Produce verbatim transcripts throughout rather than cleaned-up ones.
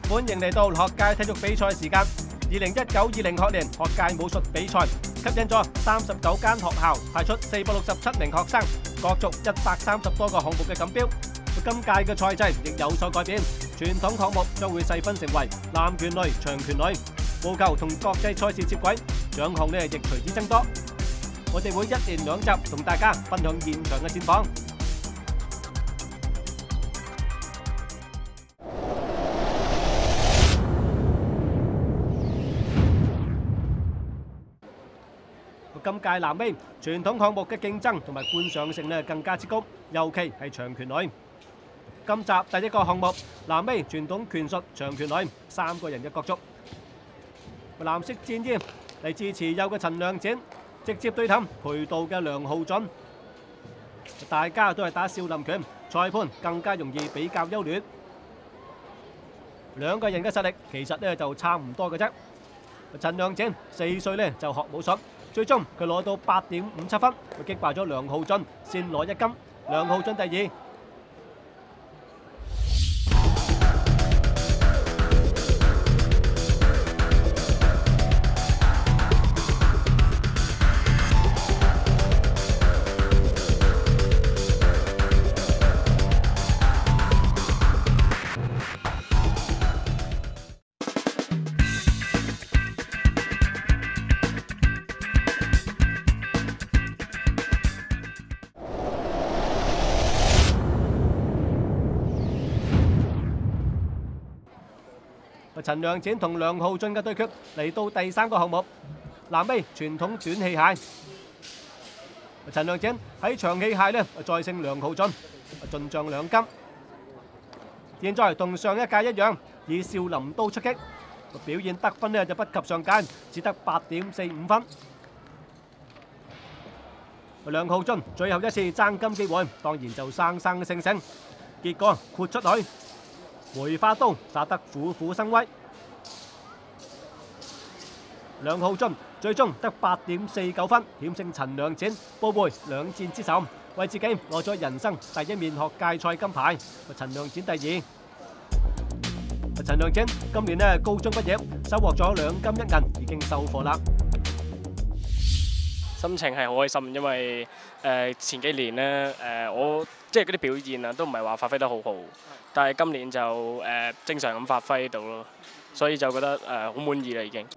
歡迎嚟到學界體育比賽時間。二零一九二零學年學界武術比賽吸引咗三十九間學校，派出四百六十七名學生，角逐一百三十多個項目嘅錦標。今屆嘅賽制亦有所改變，傳統項目將會細分成為南拳類、長拳類，務求同國際賽事接軌，獎項呢亦隨之增多。我哋會一連兩集同大家分享現場嘅戰況。今屆南 A 傳統項目嘅競爭同埋觀賞性呢更加之高，尤其係長拳類。今集第一個項目南 A 傳統拳術長拳類，三個人嘅角逐。藍色戰衣嚟自持有嘅陳亮展，直接對氹陪道嘅梁浩俊。大家都係打少林拳，裁判更加容易比較優劣。兩個人嘅實力其實呢就差唔多嘅啫。陳亮展四歲呢就學武術。最終佢攞到八點五七分，佢擊敗咗梁浩俊，先攞一金。梁浩俊第二。陳亮展同梁浩俊嘅對決嚟到第三個項目，南 A 傳統短器械。陳亮展喺長器械呢再勝梁浩俊，進賬兩金。現在同上一屆一樣，以少林刀出擊，表現得分呢就不及上屆，只得八點四五分。梁浩俊最後一次爭金機會，當然就生生性勝，結果豁出去。梅花刀打得虎虎生威，梁浩俊最終得八點四九分，險勝陳亮展，報回兩戰之首，為自己攞咗人生第一面學界賽金牌。陳亮展第二。陳亮展今年呢高中畢業，收穫咗兩金一銀，已經收貨啦。 心情係好開心，因為誒、呃、前幾年呢，誒、呃、我即係嗰啲表現啊，都唔係話發揮得好好，但係今年就誒、呃、正常咁發揮到咯，所以就覺得誒好滿意啦已經。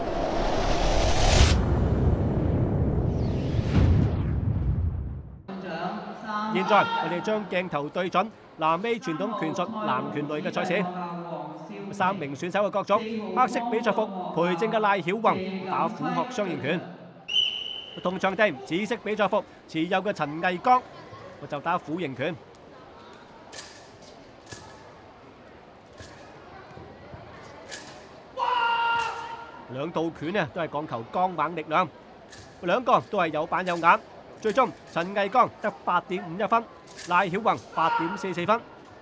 現在我哋將鏡頭對準南 A 傳統拳術南拳類嘅賽事，三名選手嘅角逐，黑色比賽服培正嘅賴曉宏打虎鶴雙形拳。同場地紫色比賽服持有嘅陳毅剛，我就打虎形拳。兩道拳呢都係講求剛猛力量，兩個都係有板有眼。最終陳毅剛得八點五一分，賴曉宏八點四四分。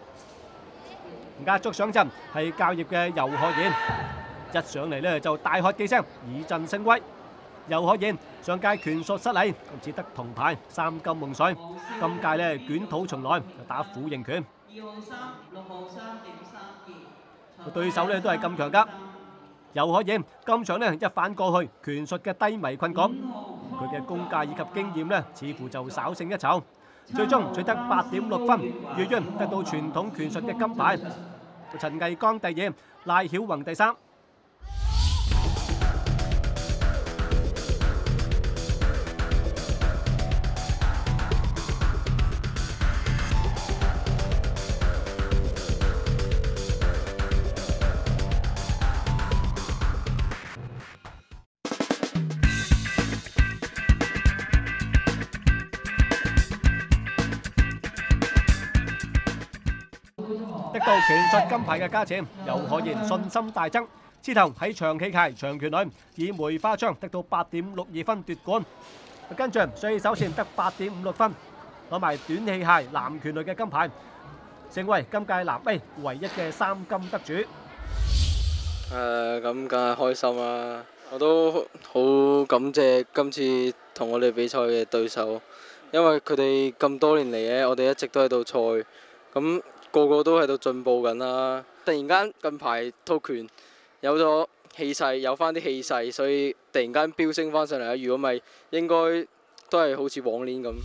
壓軸上陣係教業嘅游學賢，一上嚟呢就大喝幾聲，以振聲威。游學賢上屆拳術失利，只得銅牌，三金夢碎。今屆呢捲土重來，打虎形拳。對手呢都係咁強㗎。游學賢今場呢一反過去拳術嘅低迷困局，佢嘅功架以及經驗呢似乎就稍勝一籌。最終取得八點六分，越淵得到傳統拳術嘅金牌。陳毅剛第二，賴曉宏第三。得到拳術金牌嘅加持，游學賢信心大增。之後喺長器械長拳類以梅花槍得到八點六二分奪冠，跟住四手線得八點五六分，攞埋短器械南拳類嘅金牌，成為今屆南 A 唯一嘅三金得主。 誒咁梗係開心啦！我都好感謝今次同我哋比賽嘅對手，因為佢哋咁多年嚟咧，我哋一直都喺度賽，咁個個都喺度進步緊啦。突然間近排套拳有咗氣勢，有翻啲氣勢，所以突然間飆升翻上嚟啦。如果咪應該都係好似往年咁。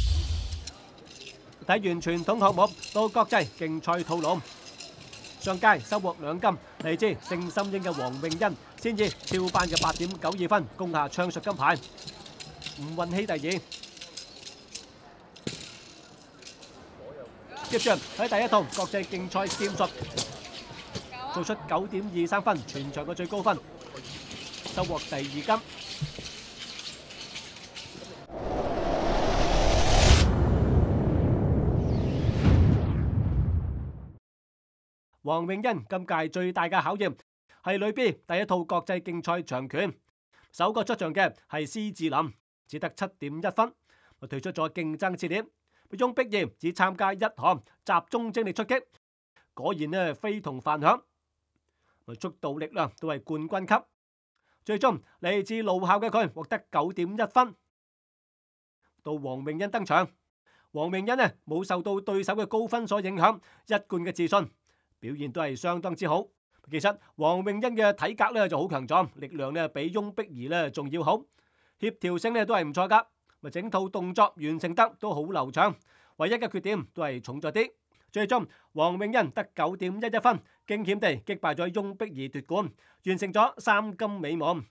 睇完傳統項目到國際競賽套路，上屆收穫兩金，嚟自聖心英嘅黃詠欣，先至超班嘅八點九二分，攻下槍術金牌。吳運熙第二。接住喺第一套國際競賽劍術，做出九點二三分，全場嘅最高分，收穫第二金。黃詠欣今屆最大嘅考驗係女 B 第一套國際競賽長拳，首個出場嘅係施志林，只得七點一分，退出咗競爭次列。翁碧儀只參加一項，集中精力出擊，果然呢非同凡響，速度力量都係冠軍級。最終嚟自路校嘅佢獲得九點一分。到黃詠欣登場，黃詠欣呢冇受到對手嘅高分所影響，一貫嘅自信，表現都係相當之好。其實黃詠欣嘅體格呢就好強壯，力量呢比翁碧儀呢仲要好，協調性呢都係唔錯噶。整套動作完成得都好流暢，唯一嘅缺點都係重咗啲。最終黃詠欣得九點一一分，驚險地擊敗咗翁碧儀奪冠，完成咗三金美夢。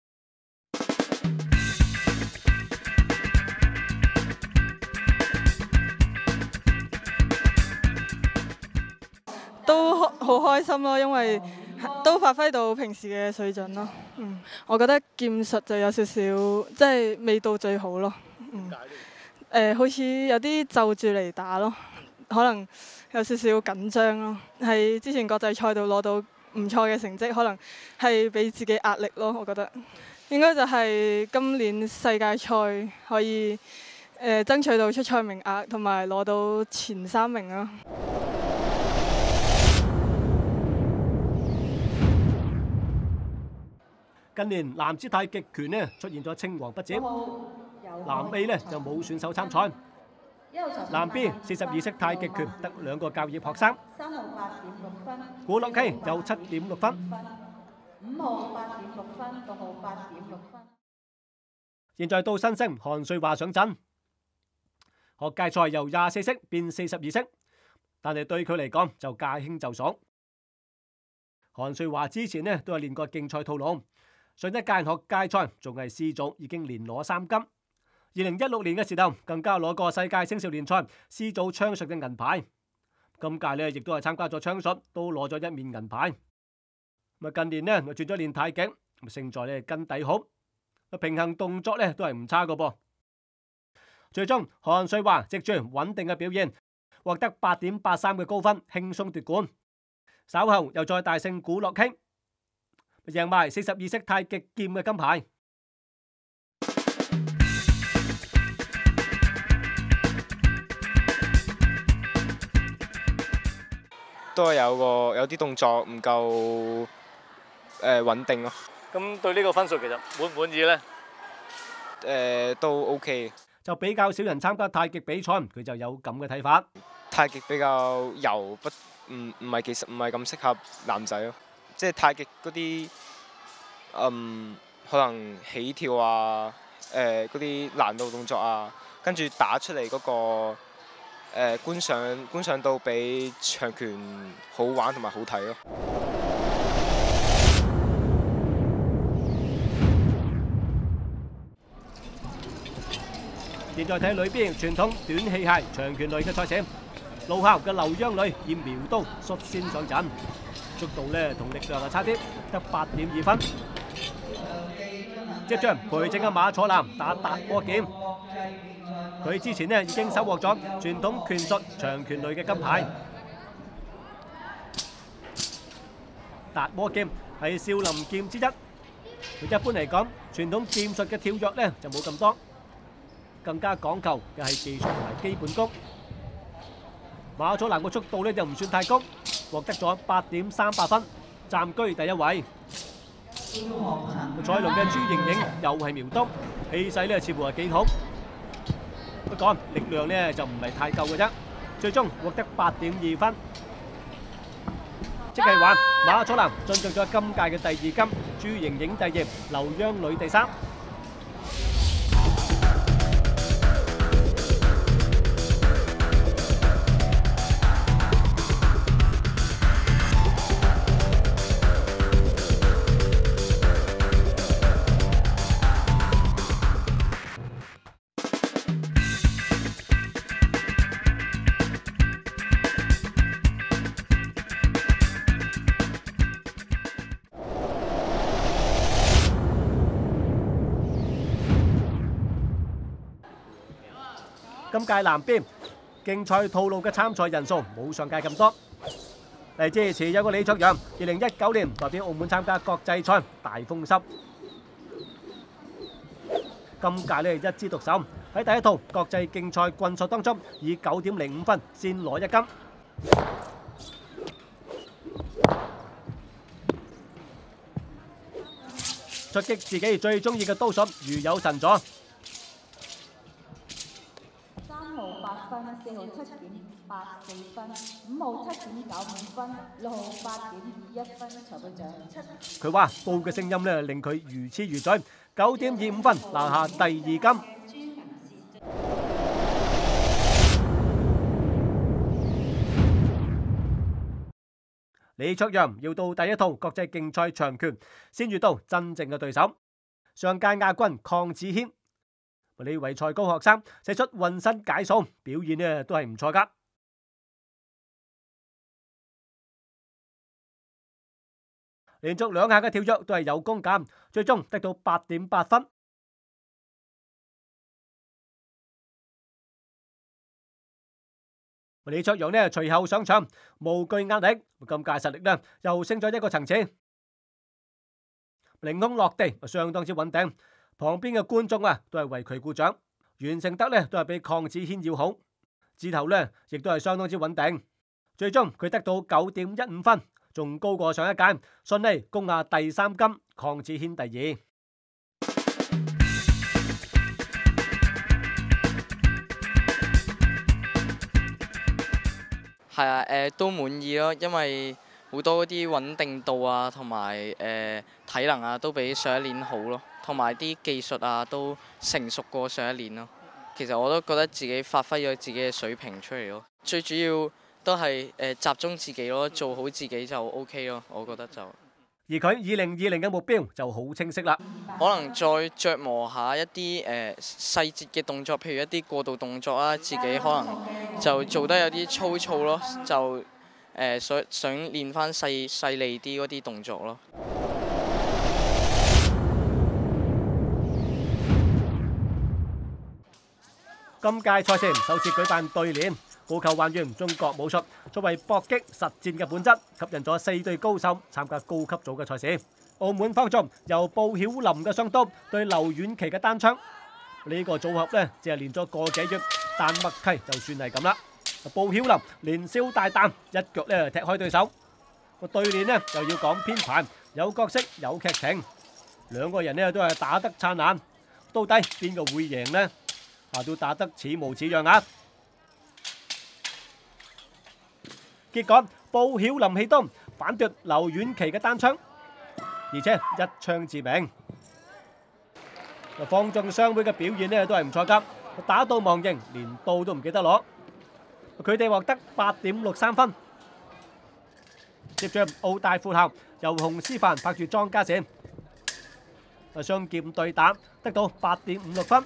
都好開心咯，因為都發揮到平時嘅水準咯。嗯，我覺得劍術就有少少即係未到最好咯。嗯，誒、呃，好似有啲就住嚟打咯，可能有少少緊張咯。喺之前國際賽度攞到唔錯嘅成績，可能係俾自己壓力咯。我覺得應該就係今年世界賽可以誒、呃、爭取到出賽名額，同埋攞到前三名咯。 近年男子太極拳呢出現咗青黃不接，男 A 呢就冇選手參賽，男 B 四十二式太極拳得兩個教業學生， 三號八點六分， 古樂希有七點六分， 五號八點六分，六號八點六分。 現在到新星韓瑞華上陣，學界賽由廿四式變四十二式，但係對佢嚟講就駕輕就熟。韓瑞華之前呢都係練過競賽套路。上一屆學界賽仲係 C 組，已經連攞三金。二零一六年嘅時候，更加攞過世界青少年賽 C 組槍術嘅銀牌。今屆呢亦都係參加咗槍術，都攞咗一面銀牌。咁近年呢，我轉咗練太極，勝在呢根底好，平衡動作呢都係唔差噶噃。最終韓瑞華藉住穩定嘅表現，獲得八點八三嘅高分，輕鬆奪冠。稍後又再大勝古樂希，贏埋四十二式太極劍嘅金牌。 都係有個有啲動作唔夠誒穩定咯。 咁對呢個分數其實滿唔滿意呢？ 誒都 OK。 就比較少人參加太極比賽，佢就有咁嘅睇法。 太極比較柔，不唔唔係其實唔係咁適合男仔咯。即係太極嗰啲，嗯，可能起跳啊，誒嗰啲難度動作啊，跟住打出嚟嗰個誒觀賞觀賞到比長拳好玩同埋好睇咯。 現在睇裏邊傳統短器械長拳類嘅賽事，路校嘅劉央女以苗刀率先上陣，速度呢同力量係差啲，得八點二分。接着培正嘅馬楚南打達波劍，佢之前呢已經收穫咗傳統拳術長拳類嘅金牌。達波劍係少林劍之一，佢一般嚟講傳統劍術嘅跳躍呢就冇咁多。更加講求嘅係技術同埋基本功。馬楚南嘅速度呢就唔算太高，獲得咗八點三八分，暫居第一位。賽龍嘅朱盈盈又係苗刀，氣勢呢似乎係幾好，不過力量呢就唔係太夠嘅啫。最終獲得八點二分。 即係話馬楚南進進咗今屆嘅第二金，朱瑩影第二，劉央女第三。今屆男邊競賽套路嘅參賽人數冇上屆咁多。嚟支持有個李卓陽，二零一九年代表澳門參加國際賽大風濕。今屆呢一枝獨秀，喺第一套國際競賽棍賽當中，以九點零五分先攞一金。出擊自己最中意嘅刀術，如有神助。 八分，四號七點八四分，五號七點九五分，六號八點二一分，裁判長七。 佢話報嘅聲音咧令佢如痴如醉，九點二五分拿下第二金。李卓陽要到第一套國際競賽長拳，先遇到真正嘅對手，上屆亞軍鄺子軒。呢位賽高學生寫出渾身解數，表現呢都係唔錯㗎。連續兩下嘅跳躍都係有功㗎，最終得到八點八分。李卓陽呢隨後上場，無懼壓力，今屆實力呢又升咗一個層次，凌空落地相當之穩定。旁邊嘅觀眾啊，都係為佢鼓掌，完成得呢都係比鄺子軒要好，指頭呢亦都係相當之穩定。最終佢得到九點一五分，仲高過上一屆，順利攻下第三金，鄺子軒第二。 係啊，誒都滿意咯，因為好多嗰啲穩定度啊，同埋誒體能啊，都比上一年好咯。同埋啲技術啊都成熟過上一年咯。其實我都覺得自己發揮咗自己嘅水平出嚟咯。最主要都係誒集中自己咯，做好自己就 O K 咯。我覺得就。 而佢二零二零嘅目標就好清晰啦。 可能再琢磨下一啲誒細節嘅動作，譬如一啲過渡動作啊，自己可能就做得有啲粗糙咯，就誒想想練翻細細膩啲嗰啲動作咯。 今屆賽事首次舉辦對練，務求還原中國武術作為搏擊實戰嘅本質，吸引咗四隊高手參加高級組嘅賽事。澳門方中由布曉林嘅雙刀對劉婉琪嘅單槍，呢個組合呢只係練咗個幾月，但默契就算係咁啦。布曉林連消帶彈，一腳呢踢開對手。個對練呢又要講編排，有角色有劇情，兩個人呢都係打得燦爛，到底邊個會贏呢？啊，都打得似模似樣啊！結果布曉林起刀反奪劉婉琪嘅單槍，而且一槍致命。方中商會嘅表現呢都係唔錯㗎，打到忘形，連刀都唔記得攞。佢哋獲得八點六三分。接住澳大副校由洪思凡拍住莊家善，雙劍對打得到八點五六分。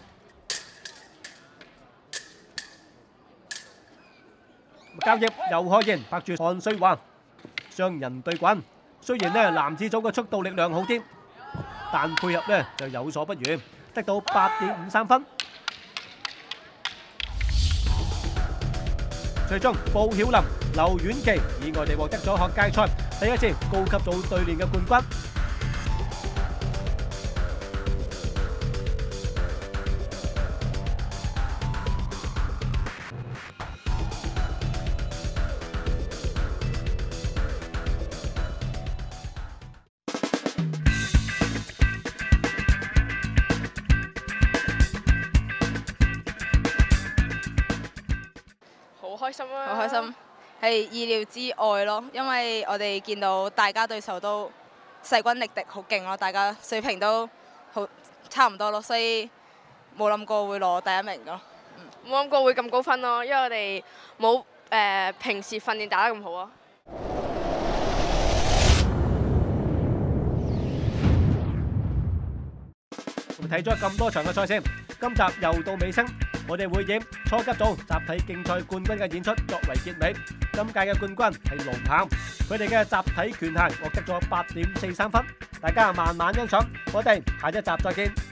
交易由何賢拍住韓瑞華，雙人對棍。雖然呢男子組嘅速度力量好啲，但配合呢就有所不如，得到八點五三分。最終布曉林、劉婉琪意外地獲得咗學界賽第一次高級組對練嘅冠軍。 開心啊！好開心， 係意料之外咯，因為我哋見到大家對手都勢均力敵，好勁咯，大家水平都好差唔多咯，所以冇諗過會攞第一名咯。 冇諗過會咁高分咯，因為我哋冇誒平時訓練打得咁好啊。 睇咗咁多場嘅賽事，今集又到尾聲，我哋會以初級組集體競賽冠軍嘅演出作為結尾。今屆嘅冠軍係龍鵬，佢哋嘅集體拳行獲得咗八點四三分，大家慢慢欣賞。我哋下一集再見。